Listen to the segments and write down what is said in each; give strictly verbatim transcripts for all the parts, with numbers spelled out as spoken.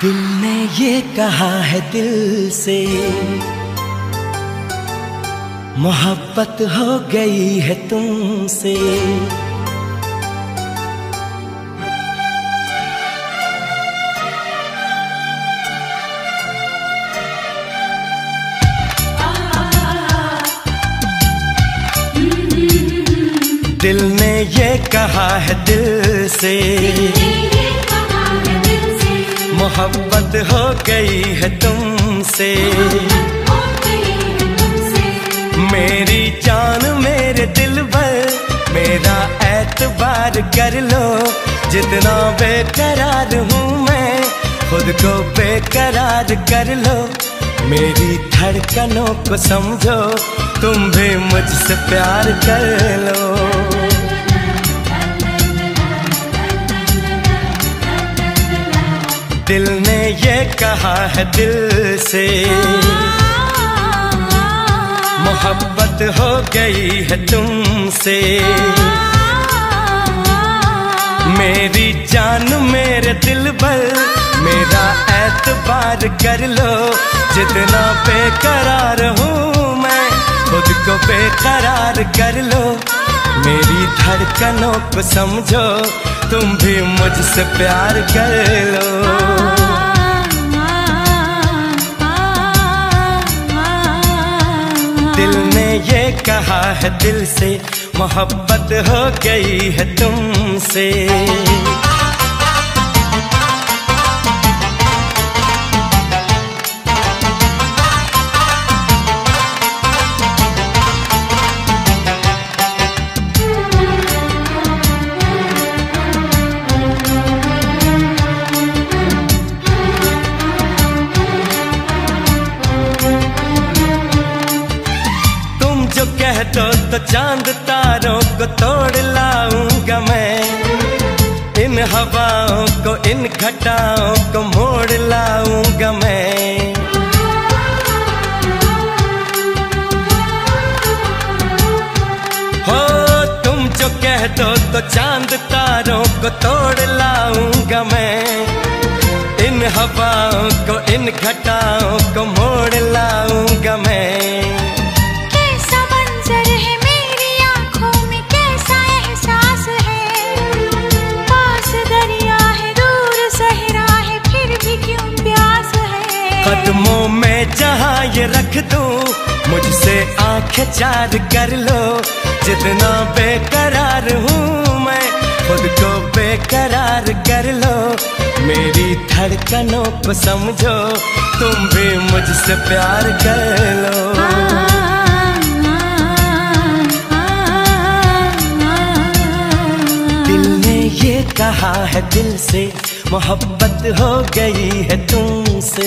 दिल ने ये कहा है दिल से, मोहब्बत हो गई है तुमसे। दिल ने ये कहा है दिल से, मोहब्बत हो गई है तुमसे। मेरी जान मेरे दिल पर मेरा एतबार कर लो, जितना बेकरार हूँ मैं खुद को बेकरार कर लो। मेरी धड़कनों को समझो, तुम भी मुझसे प्यार कर लो। दिल ने ये कहा है दिल से, मोहब्बत हो गई है तुमसे। मेरी जान मेरे दिल पर मेरा एतबार कर लो, जितना बेकरार हूँ मैं खुद को बेकरार कर लो। मेरी धड़कनों को समझो, तुम भी मुझसे प्यार कर लो। दिल ने ये कहा है दिल से, मोहब्बत हो गई है तुमसे। कह दो तो चांद तारों को तोड़ लाऊंगा मैं, इन हवाओं को इन घटाओं को मोड़ लाऊंगा मैं। हो तुम जो कह दो तो चांद तारों को तोड़ लाऊंगा मैं, इन हवाओं को इन घटाओं को मोड़ लाऊंगा मैं। कदमों में जहाँ ये रख दूं, मुझसे आंखें चार कर लो। जितना बेकरार हूँ मैं खुद को बेकरार कर लो। मेरी धड़कनों को समझो, तुम भी मुझसे प्यार कर लो। दिल ने ये कहा है दिल से, मोहब्बत हो गई है तुमसे।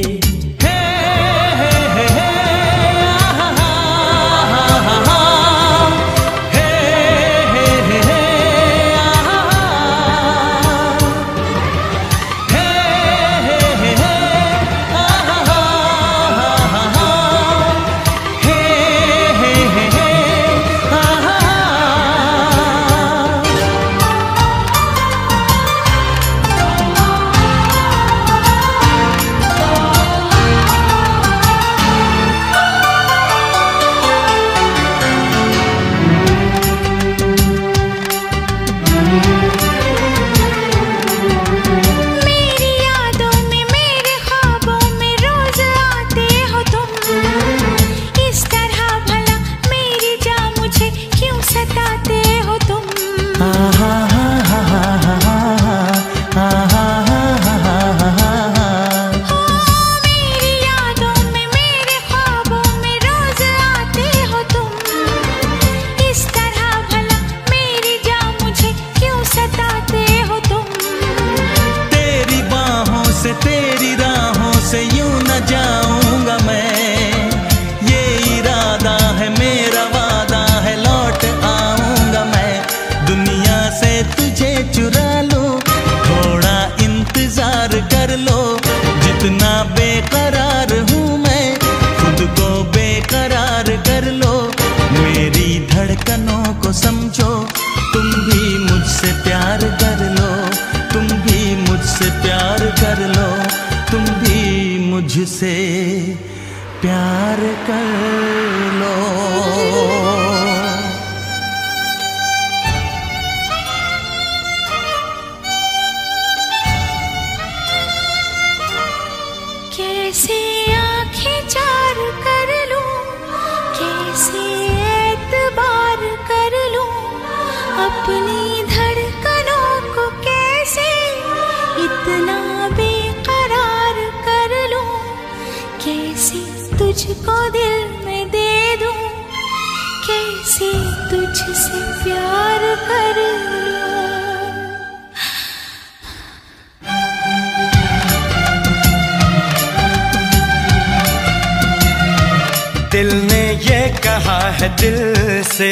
तेरी राहों से यूं न जाऊंगा मैं, ये इरादा है मेरा वादा है लौट आऊंगा मैं। दुनिया से तुझे चुरा लो, थोड़ा इंतजार कर लो। जितना बेकरार हूँ मैं खुद को बेकरार कर लो। मेरी धड़कनों को समझो, तुम भी मुझसे प्यार कर लो। तुम भी मुझसे प्यार कर लो। तुम भी मुझसे प्यार कर लो। कैसे आंखें चार कर लूं, कैसे एतबार कर लूं, अपनी धड़कनों को कैसे इतना बेकरार कर लूं, कैसे तुझको दिल में दे दूं, कैसे तुझसे प्यार कर लूं। दिल ने ये कहा है दिल से,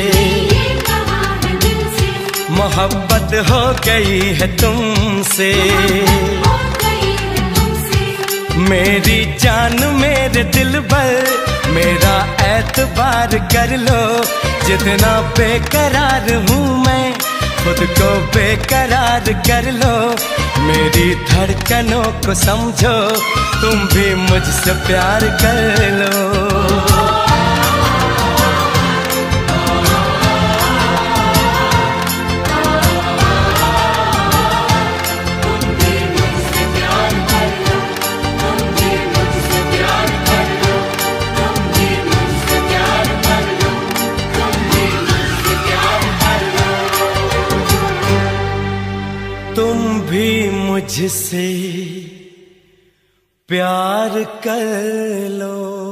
मोहब्बत हो गई है तुमसे। मेरी जान मेरे दिल पर मेरा एतबार कर लो, जितना बेकरार हूँ मैं खुद को बेकरार कर लो। मेरी धड़कनों को समझो, तुम भी मुझसे प्यार कर लो। तुम भी मुझसे प्यार कर लो।